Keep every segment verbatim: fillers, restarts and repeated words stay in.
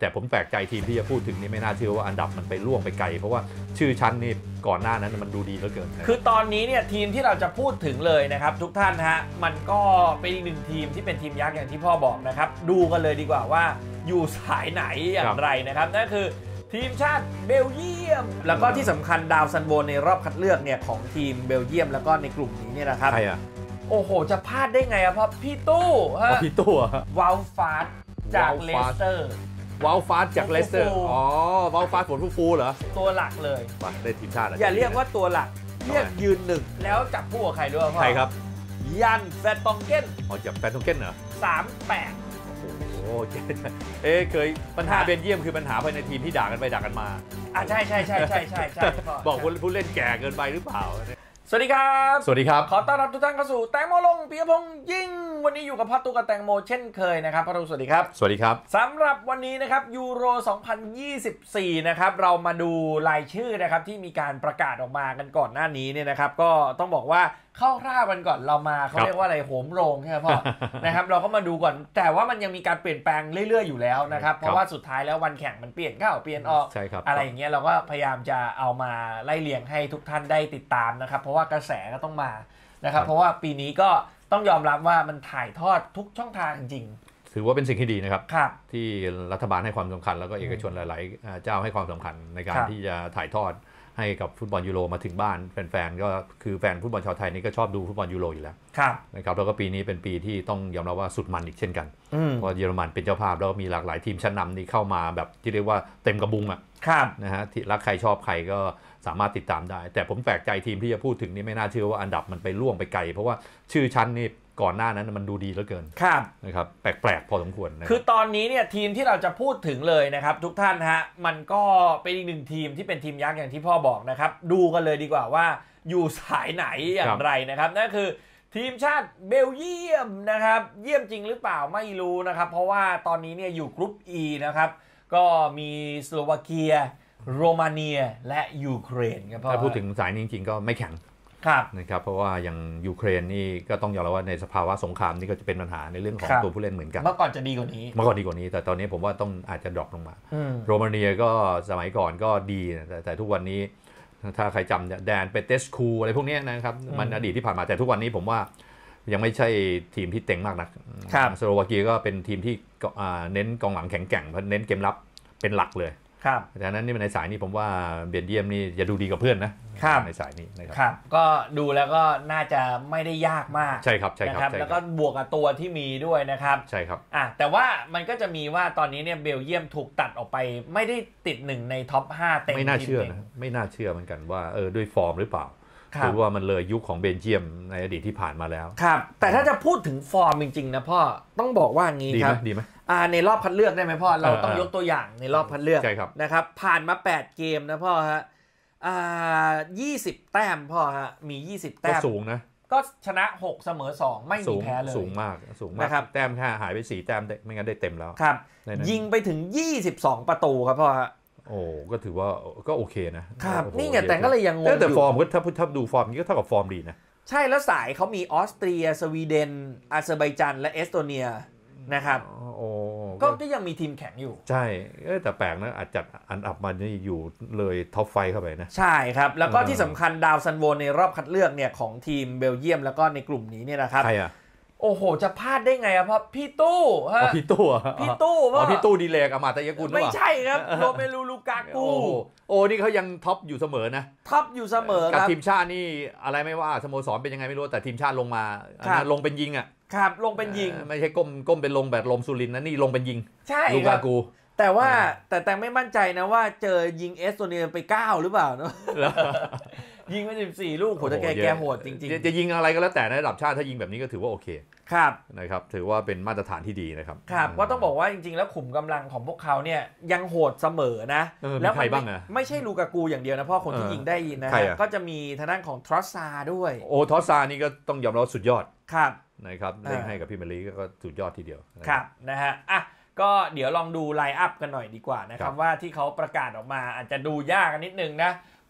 แต่ผมแปลกใจทีมที่จะพูดถึงนี่ไม่น่าเชื่อว่าอันดับมันไปล่วงไปไกลเพราะว่าชื่อชั้นนี่ก่อนหน้านั้นมันดูดีเหลือเกินคือตอนนี้เนี่ยทีมที่เราจะพูดถึงเลยนะครับทุกท่านฮะมันก็เป็นอีกหนึ่งทีมที่เป็นทีมยักษ์อย่างที่พ่อบอกนะครับดูกันเลยดีกว่าว่าอยู่สายไหนอย่างไรนะครับนั่นคือทีมชาติเบลเยียมแล้วก็ที่สำคัญดาวซันโวในรอบคัดเลือกเนี่ยของทีมเบลเยียมแล้วก็ในกลุ่มนี้เนี่ยนะครับใครอะโอ้โหจะพลาดได้ไงอะเพราะพี่ตู้ฮะพี่ตู้วาลฟาสจากเลสเตอร์วาลฟาสจากเลสเตอร์อ๋อวาลฟาสฝนฟูๆเหรอตัวหลักเลยได้ทีมชาติอย่าเรียกว่าตัวหลักเรียกยืนหนึ่งแล้วจับคู่กับใครด้วยพ่อใครครับยันแฟตตองเก้นอ๋อจับแฟตตองเก้นเหรอสามแปดโอ้เอ๊ะเคยปัญหาเบลเยียมคือปัญหาภายในทีมที่ด่ากันไปด่ากันมาอ่ะใช่ใช่ใช่ใช่ใช่ใช่บอกผู้เล่นแก่เกินไปหรือเปล่าสวัสดีครับสวัสดีครับขอต้อนรับทุกท่านเข้าสู่แตงโมลงปิยพงษ์ยิ่งวันนี้อยู่กับพ่อตุ๊กกับแตงโมเช่นเคยนะครับพ่อตุ๊กสวัสดีครับสวัสดีครับสำหรับวันนี้นะครับยูโรสองพันยี่สิบสี่นะครับเรามาดูรายชื่อนะครับที่มีการประกาศออกมากันก่อนหน้านี้เนี่ยนะครับก็ต้องบอกว่าเข้าร่ากันก่อนเรามาเขาเรียกว่าอะไรโหมโรงใช่ไหมพ่อ นะครับเราก็มาดูก่อนแต่ว่ามันยังมีการเปลี่ยนแปลงเรื่อยๆอยู่แล้วนะครับเพราะว่าสุดท้ายแล้ววันแข่งมันเปลี่ยนเข้าเปลี่ยนออกอะไรอย่างเงี้ยเราก็พยายามจะเอามาไล่เลียงให้ทุกท่านได้ติดตามนะครับเพราะว่ากระแสก็ต้องมานะครับเพราะว่าปีนี้ก็ต้องยอมรับว่ามันถ่ายทอดทุกช่องทางจริงถือว่าเป็นสิ่งที่ดีนะครับที่รัฐบาลให้ความสำคัญแล้วก็เอกชนหลายๆเจ้าให้ความสำคัญในการที่จะถ่ายทอดให้กับฟุตบอลยูโรมาถึงบ้านแฟนๆก็คือแฟนฟุตบอลชาวไทยนี่ก็ชอบดูฟุตบอลยูโรอยู่แล้วนะครับแล้วก็ปีนี้เป็นปีที่ต้องยอมรับว่าสุดมันอีกเช่นกันเพราะเยอรมันเป็นเจ้าภาพแล้วมีหลากหลายทีมชั้นนำนี่เข้ามาแบบที่เรียกว่าเต็มกระบุงอ่ะนะฮะรักใครชอบใครก็สามารถติดตามได้แต่ผมแปลกใจทีมที่จะพูดถึงนี่ไม่น่าเชื่อว่าอันดับมันไปล่วงไปไกลเพราะว่าชื่อชั้นนี่ก่อนหน้านั้นมันดูดีเหลือเกินนะครับแปลกๆพอสมควรนะคือตอนนี้เนี่ยทีมที่เราจะพูดถึงเลยนะครับทุกท่านฮะมันก็เป็นอีกหนึ่งทีมที่เป็นทีมยักษ์อย่างที่พ่อบอกนะครับดูกันเลยดีกว่าว่าอยู่สายไหนอย่างไรนะครับนั่นคือทีมชาติเบลเยียมนะครับเยี่ยมจริงหรือเปล่าไม่รู้นะครับเพราะว่าตอนนี้เนี่ยอยู่กรุ๊ป E นะครับก็มีสโลวาเกียโรมาเนียและยูเครนครับพ่อถ้าพูดถึงสายนี้จริงๆก็ไม่แข็งนะครับเพราะว่าอย่างยูเครนนี่ก็ต้องยอมรับว่าในสภาวะสงครามนี่ก็จะเป็นปัญหาในเรื่องของตัวผู้เล่นเหมือนกันเมื่อก่อนจะดีกว่านี้เมื่อก่อนดีกว่านี้แต่ตอนนี้ผมว่าต้องอาจจะดรอปลงมาโรมาเนียก็สมัยก่อนก็ดีแต่แต่ทุกวันนี้ถ้าใครจำแดนเปเตสคูอะไรพวกนี้นะครับมันอดีตที่ผ่านมาแต่ทุกวันนี้ผมว่ายังไม่ใช่ทีมที่เต็งมากนักสโลวาเกียก็เป็นทีมที่เน้นกองหลังแข็งแกร่งเน้นเกมรับเป็นหลักเลยดังนั้นนี่ในสายนี้ผมว่าเบลเยียมนี่จะดูดีกับเพื่อนนะในสายนี้นะครับก็ดูแล้วก็น่าจะไม่ได้ยากมากใช่ครับใช่ครับแล้วก็บวกกับตัวที่มีด้วยนะครับใช่ครับอ่ะแต่ว่ามันก็จะมีว่าตอนนี้เนี่ยเบลเยียมถูกตัดออกไปไม่ได้ติดหนึ่งในท็อปห้าเต็มไม่น่าเชื่อนะไม่น่าเชื่อเหมือนกันว่าเออด้วยฟอร์มหรือเปล่าหรือว่ามันเลยยุคของเบลเยียมในอดีตที่ผ่านมาแล้วครับแต่ถ้าจะพูดถึงฟอร์มจริงๆนะพ่อต้องบอกว่างี้ครับดีไหมอ่าในรอบคัดเลือกได้ไหมพ่อเราต้องยกตัวอย่างในรอบคัดเลือกนะครับผ่านมาแปดเกมนะพ่อฮะอ่ายี่สิบแต้มพ่อฮะมียี่สิบแต้มก็สูงนะก็ชนะหกเสมอสองไม่มีแพ้เลยสูงมากสูงมากนะครับแต้มแค่หายไปสี่แต้มไม่งั้นได้เต็มแล้วครับยิงไปถึงยี่สิบสองประตูครับพ่อฮะโอ้ก็ถือว่าก็โอเคนะครับนี่ไงแต่ก็เลยยังงงอยู่แต่ฟอร์มก็ถ้าถ้าดูฟอร์มนี้ก็เท่ากับฟอร์มดีนะใช่แล้วสายเขามีออสเตรียสวีเดนอาเซอร์ไบจานและเอสโตเนียนะครับโอ้ก็ก็ยังมีทีมแข็งอยู่ใช่แต่แปลกนะอาจจะอันดับมันนี่อยู่เลยท็อปไฟเข้าไปนะใช่ครับแล้วก็ที่สำคัญดาวซันโวในรอบคัดเลือกเนี่ยของทีมเบลเยียมแล้วก็ในกลุ่มนี้เนี่ยนะครับใครอะโอ้โหจะพลาดได้ไงอะเพราะพี่ตู้ฮะพี่ตู้พี่ตู้อ๋อพี่ตู้ดีเลกอามาตยกุลไม่ใช่ครับโรเมลูลูกากูโอ้นี่เขายังท็อปอยู่เสมอนะท็อปอยู่เสมอกับทีมชาตินี่อะไรไม่ว่าสโมสรเป็นยังไงไม่รู้แต่ทีมชาติลงมาลงเป็นยิงอ่ะครับลงเป็นยิงไม่ใช่ก้มก้มเป็นลงแบบลมสุรินทร์นะนี่ลงเป็นยิงใช่ลูกากูแต่ว่าแต่แต่ไม่มั่นใจนะว่าเจอยิงเอสโตเนียไปเก้าหรือเปล่าเนาะยิงไปสิบสี่ลูกโหแต่แกแกโหดจริงๆจะยิงอะไรก็แล้วแต่ในระดับชาติถ้ายิงแบบนี้ก็ถือว่าโอเคครับนะครับถือว่าเป็นมาตรฐานที่ดีนะครับครับก็ต้องบอกว่าจริงๆแล้วขุมกำลังของพวกเขาเนี่ยยังโหดเสมอนะแล้วใครบ้างอ่ะไม่ใช่ลูกากูอย่างเดียวนะพ่อคนที่ยิงได้ยินนะก็จะมีทางด้านของทรอสซาด้วยโอ้ทรอสซานี่ก็ต้องยอมรับสุดยอดครับนะครับเล่นให้กับพี่เมลีก็สุดยอดทีเดียวครับนะฮะอ่ะก็เดี๋ยวลองดูไลน์อัพกันหน่อยดีกว่านะครับว่าที่เขาประกาศออกมาอาจจะดูยากกันนิดนึงนะ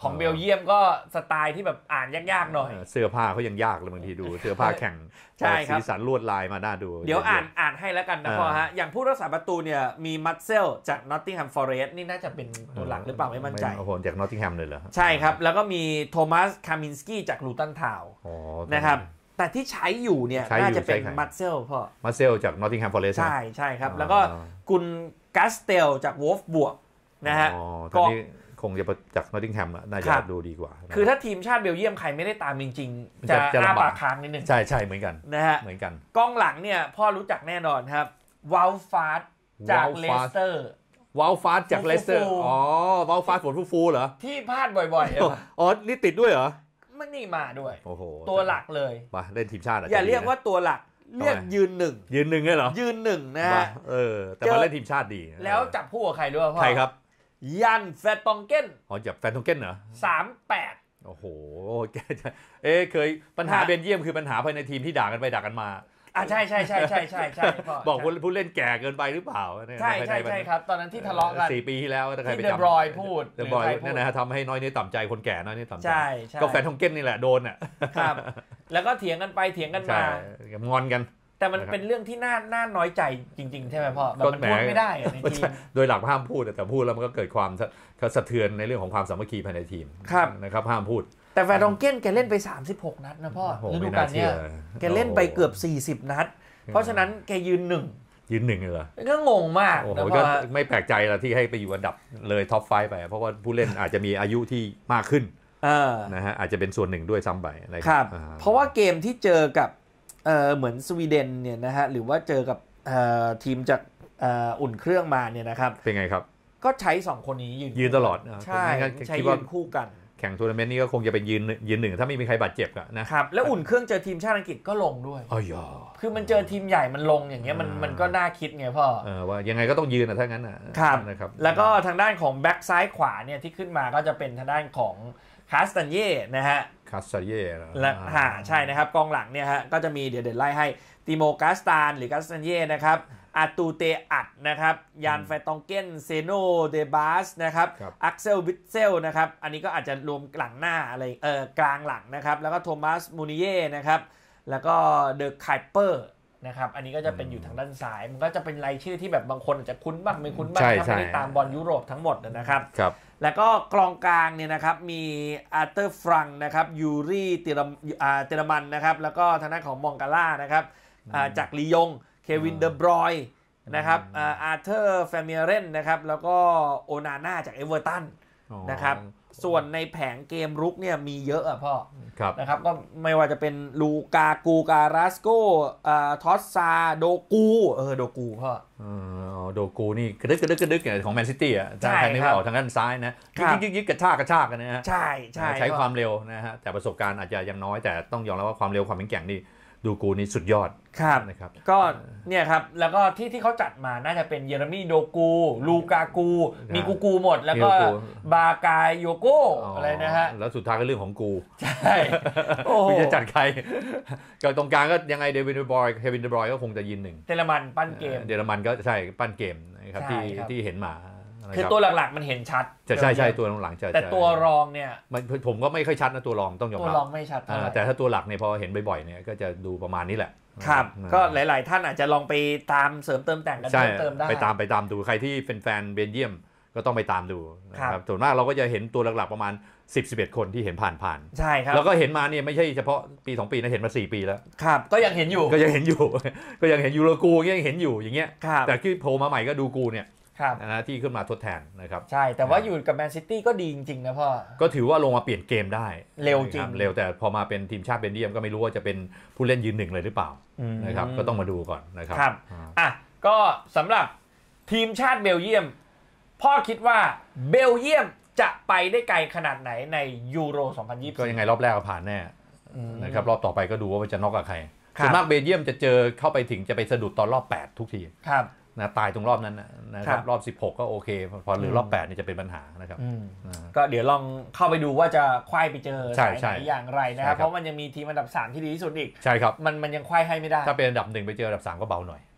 ของเบลเยียมก็สไตล์ที่แบบอ่านยากๆหน่อยเสื้อผ้าเขายังยากเลยบางทีดูเสื้อผ้าแข่งใช่ครับสีสันลวดลายมาน่าดูเดี๋ยวอ่านอ่านให้แล้วกันนะพ่อฮะอย่างผู้รักษาประตูเนี่ยมีมัตเซลจากนอตติงแฮมฟอเรสต์นี่น่าจะเป็นตัวหลักหรือเปล่าไม่มั่นใจโอ้โหจากนอตติงแฮมเลยเหรอใช่ครับแล้วก็มีโทมัสคามินสกี้จากลูตันทาวน์นะครับแต่ที่ใช้อยู่เนี่ยน่าจะเป็นมัตเซลพ่อมัตเซลจากนอตติงแฮมฟอเรสต์ใช่ใช่ครับแล้วก็กุนกัสเตลจากวอลฟ์บวกนะฮะก็คงจะจากนอตติงแฮมน่าจะดูดีกว่าคือถ้าทีมชาติเบลเยียมใครไม่ได้ตามจริงๆจะอ้าปากค้างนิดนึงใช่ใช่เหมือนกันนะฮะเหมือนกันกองหลังเนี่ยพ่อรู้จักแน่นอนครับวาลฟาร์จากเลสเตอร์วาลฟาร์จากเลสเตอร์อ๋อวาลฟาร์ฝนฟูๆเหรอที่พลาดบ่อยๆอ๋อนี่ติดด้วยเหรอไม่นี่มาด้วยโอ้โหตัวหลักเลยมาเล่นทีมชาติอย่าเรียกว่าตัวหลักเรียกยืนหนึ่งยืนหนึ่งเลยเหรอยืนหนึ่งนะฮะเออแต่มาเล่นทีมชาติดีแล้วจับคู่กับใครด้วยพ่อใครครับยันแฟตองเก้นอ๋อจับแฟตองเก้นเหรอสามแปดโอ้โหแกเอ๊เคยปัญหาเบลเยียมคือปัญหาภายในทีมที่ด่ากันไปด่ากันมาอ่าใช่ใช่ใช่ใช่ใช่ใช่บอกผู้เล่นแก่เกินไปหรือเปล่าใช่ใช่ใช่ครับตอนนั้นที่ทะเลาะกันสี่ปีที่แล้วถ้าใครไปจำเดบรอยพูดเดบรอยนั่นนะฮะทำให้น้อยเนื้อต่ำใจคนแก่น้อยเนื้อต่ำใจใช่ใช่ก็แฟนทองเก้นนี่แหละโดนอ่ะครับแล้วก็เถียงกันไปเถียงกันมางอนกันแต่มันเป็นเรื่องที่น่าน่าน้อยใจจริงๆใช่ไหมพ่อแบบมันพูดไม่ได้ในทีมโดยหลักห้ามพูดแต่พูดแล้วมันก็เกิดความสะเทือนในเรื่องของความสามัคคีภายในทีมนะครับห้ามพูดแต่แฟนทองเก้นแกเล่นไปสามสิบหกนัดนะพ่อฤดูกาลนี้แกเล่นไปเกือบสี่สิบนัดเพราะฉะนั้นแกยืนหนึ่งยืนหนึ่งเหรอก็งงมากโอ้โหก็ไม่แปลกใจละที่ให้ไปอยู่อันดับเลยท็อปไฟว์ไปเพราะว่าผู้เล่นอาจจะมีอายุที่มากขึ้นนะฮะอาจจะเป็นส่วนหนึ่งด้วยซ้ำไปนะครับเพราะว่าเกมที่เจอกับเอ่อเหมือนสวีเดนเนี่ยนะฮะหรือว่าเจอกับเอ่อทีมจากเอ่ออุ่นเครื่องมาเนี่ยนะครับเป็นไงครับก็ใช้สองคนนี้ยืนยืนตลอดใช่ใช้ยืนคู่กันแข่งทัวร์นาเมนต์นี้ก็คงจะเป็นยืนยืนหนึ่งถ้าไม่มีใครบาดเจ็บอะนะครับแล้วอุ่นเครื่องเจอทีมชาติอังกฤษก็ลงด้วยอ๋อคือมันเจอทีมใหญ่มันลงอย่างเงี้ยมันมันก็น่าคิดไงพ่อเออว่ายังไงก็ต้องยืนอะถ้างั้นอะนะครับแล้วก็ทางด้านของแบ็กซ้ายขวาเนี่ยที่ขึ้นมาก็จะเป็นทางด้านของคาสตันเย่นะฮะคาสตันเย่และฮะใช่นะครับกองหลังเนี่ยฮะก็จะมีเดี๋ยวเดี๋ยวไล่ให้ติโมกาสตานหรือกาสตันเย่นะครับอาตูเตอัดนะครับยานแฟตองเก้นเซโนเดบาสนะครับอักเซลวิทเซลนะครับอันนี้ก็อาจจะรวมหลังหน้าอะไรเออกลางหลังนะครับแล้วก็โทมัสมูนิเย่นะครับแล้วก็เดอะไคเปอร์นะครับอันนี้ก็จะเป็นอยู่ทางด้านซ้ายมันก็จะเป็นรายชื่อที่แบบบางคนอาจจะคุ้นบ้างไม่คุ้นบ้างถ้าไม่ได้ตามบอลยุโรปทั้งหมดนะครับแล้วก็กลองกลางเนี่ยนะครับมีอาร์เตอร์ฟรังนะครับยูรีเตเรมันนะครับแล้วก็ทางด้านของมองกาล่านะครับจากลียงเควินเดอบรอยนะครับอาร์เธอร์แฟมิเรนนะครับแล้วก็โอนาน่าจากเอเวอร์ตันนะครับส่วนในแผงเกมรุกเนี่ยมีเยอะอ่ะพ่อนะครับก็ไม่ว่าจะเป็นลูกากูการาสโกทอสซาโดกูเออโดกูพ่อโดกูนี่กระดึกกระดึกกระดึกของแมนซิตี้อ่ะถ้าใครนึกออกทางด้านซ้ายนะยึกยึกยึกกระชากกระชากกันนะฮะใช่ใช่ใช้ความเร็วนะฮะแต่ประสบการณ์อาจจะยังน้อยแต่ต้องยอมรับว่าความเร็วความแข็งแกร่งนี่ดูกูนี่สุดยอดครับนะครับก็เนี่ยครับแล้วก็ที่ที่เขาจัดมาน่าจะเป็นเยเรมีโดกูลูกากูมีกูกูหมดแล้วก็บากายโยโกอะไรนะฮะแล้วสุดท้ายก็เรื่องของกูใช่โอ้จะจัดใครก็ตรงกลางก็ยังไงเดวินเดบรอยเควินเดบรอยก็คงจะยืนหนึ่งเยอรมันปั้นเกมเยอรมันก็ใช่ปั้นเกมนะครับที่ที่เห็นมาคือตัวหลักๆมันเห็นชัดจะใช่ใช่ตัวหลังจะแต่ตัวรองเนี่ยผมก็ไม่ค่อยชัดนะตัวรองต้องยอมรับตัวรองไม่ชัดแต่ถ้าตัวหลักเนี่ยพอเห็นบ่อยๆเนี่ยก็จะดูประมาณนี้แหละครับก็หลายๆท่านอาจจะลองไปตามเสริมเติมแต่งกันเพิ่มเติมได้ไปตามไปตามดูใครที่เป็นแฟนเบลเยียมก็ต้องไปตามดูนะครับส่วนมากเราก็จะเห็นตัวหลักๆประมาณสิบ สิบเอ็ดคนที่เห็นผ่านๆใช่ครับแล้วก็เห็นมาเนี่ยไม่ใช่เฉพาะปีสองปีนะเห็นมาสี่ปีแล้วครับก็ยังเห็นอยู่ก็ยังเห็นอยู่ก็ยังเห็นยูโรกูยังเห็นอยู่อย่างเงี้ยแต่ที่โผล่มาใหม่ก็ดูกูเนี่ยนะที่ขึ้นมาทดแทนนะครับใช่แต่ว่าอยู่กับแมนซิตี้ก็ดีจริงๆนะพ่อก็ถือว่าลงมาเปลี่ยนเกมได้เร็วจริงเร็วแต่พอมาเป็นทีมชาติเบลเยียมก็ไม่รู้ว่าจะเป็นผู้เล่นยืนหนึ่งเลยหรือเปล่านะครับก็ต้องมาดูก่อนนะครับครับอ่ะก็สำหรับทีมชาติเบลเยียมพ่อคิดว่าเบลเยียมจะไปได้ไกลขนาดไหนในยูโรสองพันยี่สิบก็ยังไงรอบแรกก็ผ่านแน่นะครับรอบต่อไปก็ดูว่าจะน็อกกับใครส่วนมากเบลเยียมจะเจอเข้าไปถึงจะไปสะดุดตอนรอบแปดทุกทีครับนะตายตรงรอบนั้นนะครับรอบสิบหกก็โอเคพอหรือรอบแปดนี่จะเป็นปัญหานะครับก็เดี๋ยวลองเข้าไปดูว่าจะควายไปเจอสายไหนอย่างไรนะครับเพราะมันยังมีทีมอันดับสามที่ดีที่สุดอีกใช่ครับมันมันยังควายให้ไม่ได้ถ้าเป็นอันดับหนึ่งไปเจออันดับสามก็เบาหน่อย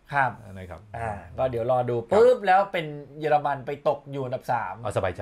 ครับนะครับอ่าก็เดี๋ยวรอดูปุ๊บแล้วเป็นเยอรมันไปตกอยู่อันดับสามเอาสบายใจ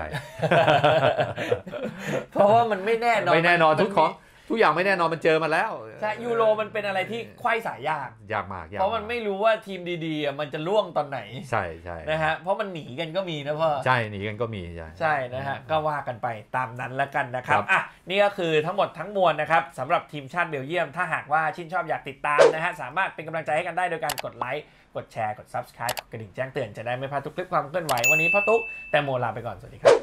เพราะว่ามันไม่แน่นอนไม่แน่นอนทุกของทุกอย่างไม่แน่นอนมันเจอมาแล้วใช่ยูโรมันเป็นอะไรที่ไขว้สายยากยากมากเพราะมันไม่รู้ว่าทีมดีๆมันจะล่วงตอนไหนใช่ใช่นะฮะเพราะมันหนีกันก็มีนะพ่อใช่หนีกันก็มีใช่ใช่นะฮะก็ว่ากันไปตามนั้นแล้วกันนะครับอ่ะนี่ก็คือทั้งหมดทั้งมวลนะครับสำหรับทีมชาติเบลเยียมถ้าหากว่าชื่นชอบอยากติดตามนะฮะสามารถเป็นกำลังใจให้กันได้โดยการกดไลค์กดแชร์กด ซับสไครบ์ กดกระดิ่งแจ้งเตือนจะได้ไม่พลาดทุกคลิปความเคลื่อนไหววันนี้พ่อตุ๊กแตงโมลาไปก่อนสวัสดีครับ